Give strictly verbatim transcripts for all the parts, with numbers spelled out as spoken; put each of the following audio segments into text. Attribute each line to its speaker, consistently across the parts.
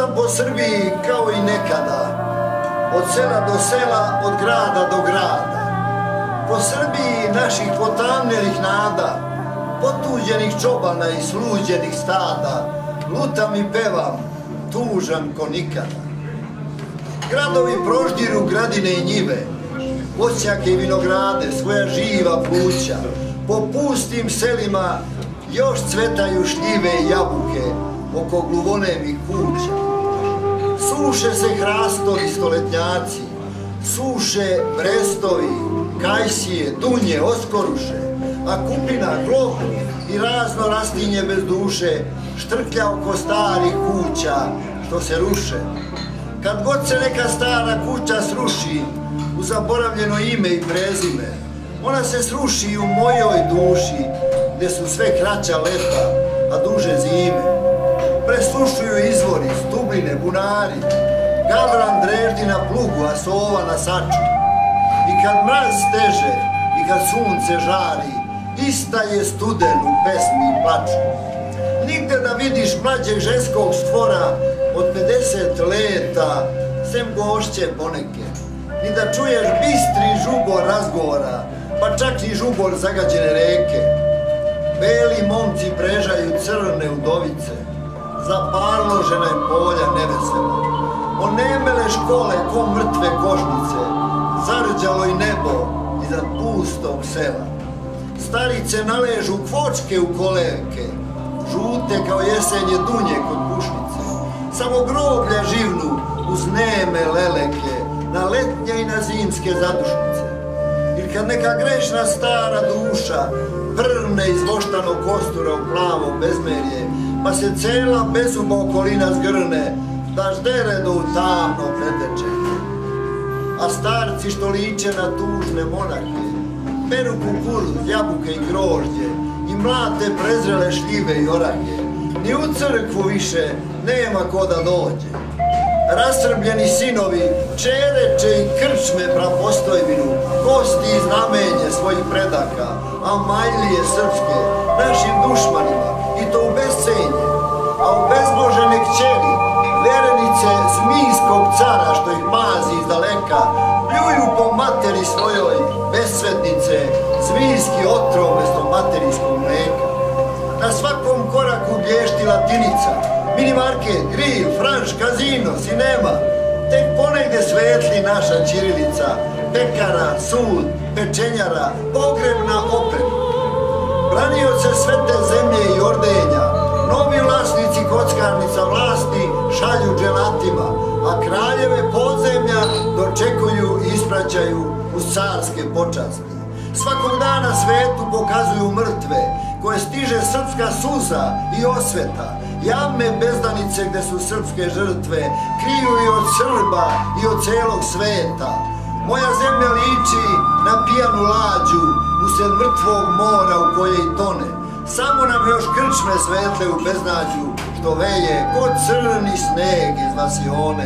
Speaker 1: Lutam po Srbiji kao i nekada, od sela do sela, od grada do grada. Po Srbiji naših potamnelih nada, potuđenih čobana i sluđenih stada, lutam i pevam, tužan ko nikada. Gradovi proždiru gradine i njive, voćnjake i vinograde, svoja živa pluća. Po pustim selima još cvetaju šljive i jabuke oko gluvonevih kuća. Suše se hrastovi stoletnjaci, suše brestovi, kajsije, dunje, oskoruše, a kupina, gloh i razno rastinje bez duše štrklja oko starih kuća što se ruše. Kad god se neka stara kuća sruši u zaboravljeno ime i prezime, ona se sruši i u mojoj duši, gde su sve kraća leta, a duže zime. Preslušuju izvori, stubline, bunari, gavran dreždi na plugu, a sova na saču. I kad mraz steže, i kad sunce žari, ista je studen u pesmi i plaču. Nigde da vidiš mlađeg ženskog stvora od pedeset leta, sem gošće poneke, ni da čuješ bistri žubor razgovora, pa čak i žubor zagađene reke. Beli momci prežaju crne udovice, zaparložena je polja nevesela. Onemele škole ko mrtve košnice, zarđalo i nebo iznad pustog sela. Starice naležu kvočke u kolevke, žute kao jesenje dunje kod pušnice. Samo groblja živnu uz neme leleke, na letnje i na zimske zadušnice. Ili kad neka grešna stara duša vrne iz voštanog kostura u plavo bezmerje, pa se cela bezuba okolina zgrne, da ždere do u tamno preteče. A starci što liče na tužne monarhe, beru kukuruz, jabuke i grožđe i mlate prezrele šljive i orahe. Ni u crkvu više nema ko da dođe. Rasrbljeni sinovi čereče i krčme prapostojbinu, kosti i znamenje svojih predaka, a majlije srpske našim dušmanima, i to u bescenje. A u bezbožene kćeri, verenice zmijskog cara što ih mazi iz daleka, pljuju po materi svojoj besvetnice, zmijski otrov mesto materijskog mleka. Na svakom koraku blješti latinica, minimarket, grill, franš, kazino, sinema. Tek ponegde svetli naša ćirilica, pekara, sud, pečenjara, pogrebna oprema. Branioce svete zemlje i ordenja, novi vlasnici kockarnica vlasti šalju dželatima, a kraljeve podzemlja dočekuju i ispraćaju uz carske počasti. Svakog dana svetu pokazuju mrtve, koje stiže srpska suza i osveta. Jame bezdanice gde su srpske žrtve kriju i od Srba i od celog sveta. Moja zemlja liči na pijanu lađu usred mrtvog mora u koje i tone. Samo nam još krčme svetle u beznađu, što veje kod crni sneg iz vasione.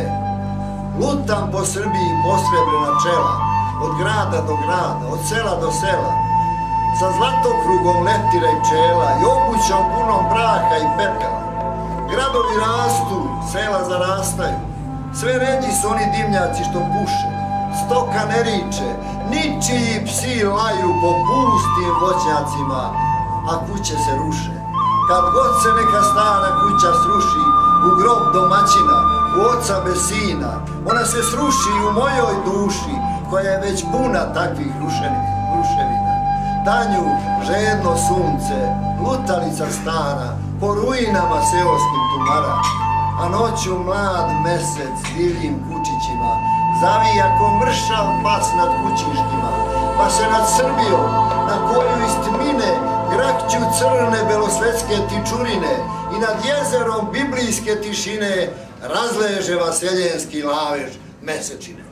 Speaker 1: Lutam po Srbiji posrebljena čela, od grada do grada, od sela do sela, sa zlatokrugom leptira i pčela i obućom punom braha i pepela. Gradovi rastu, sela zarastaju, sve ređi su oni dimnjaci što puše, stoka ne riče, ničiji psi laju po pustim voćnjacima, a kuće se ruše. Kad god se neka stara kuća sruši u grob domaćina, u oca bez sina, ona se sruši i u mojoj duši, koja je već puna takvih ruševina. Danju žedno sunce, lutalica stara, po ruinama seoskim tumara, a noću mlad mesec divljim kučićima zavija ko mršav pas nad kućištima, pa se nad Srbijom, na koju iz tmine grakću crne belosvetske tičurine i nad jezerom biblijske tišine razleže vaseljenski lavež mesečine.